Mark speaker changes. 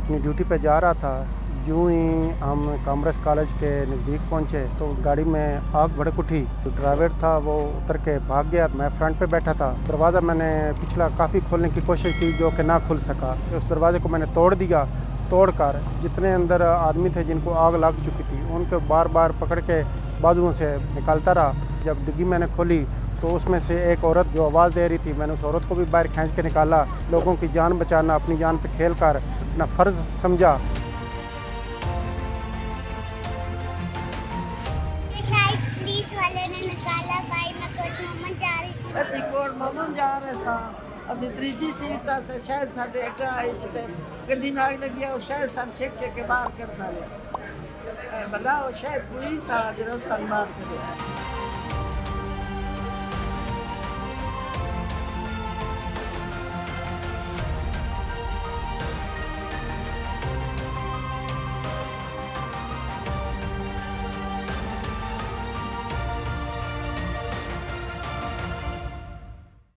Speaker 1: अपनी ड्यूटी पे जा रहा था। यूँ ही हम कॉमर्स कॉलेज के नज़दीक पहुँचे तो गाड़ी में आग भड़क उठी। जो ड्राइवर था वो उतर के भाग गया। मैं फ्रंट पे बैठा था। दरवाज़ा मैंने पिछला काफ़ी खोलने की कोशिश की जो कि ना खुल सका। तो उस दरवाजे को मैंने तोड़ दिया। तोड़कर जितने अंदर आदमी थे जिनको आग लग चुकी थी उनको बार बार पकड़ के बाजुओं से निकालता रहा। जब डिग्गी मैंने खोली तो उसमें से एक औरत जो आवाज़ दे रही थी, मैंने उस औरत को भी बाहर खींच के निकाला। लोगों की जान बचाना अपनी जान पे खेल कर अपना फ़र्ज़ समझा।
Speaker 2: पुलिस वाले ने निकाला भाई, मैं कोट मोमन जा रही थी।
Speaker 3: ਅਸੀਂ ਕੋਟ ਮਮਨ ਜਾ ਰਹੇ ਸਾਂ। ਅਸੀਂ ਤੀਜੀ ਸੀਟ ਤਾਂ ਸ਼ਾਇਦ ਸਾਡੇ ਅੱਗੇ ਆਈ ਜਿੱਥੇ ਗੱਡੀ ਨਾਲ ਲੱਗੀ ਉਹ ਸ਼ਾਇਦ ਸਾਨੂੰ ਛੇਕ ਕੇ ਬਾਹਰ ਕੱਢਣਾ ਲਿਆ। ਬਲਾ ਉਹ ਸ਼ਾਇਦ ਪੁਲਿਸ ਆ ਜਿਹੜਾ ਸਾਨੂੰ ਮਾਰ ਕੇ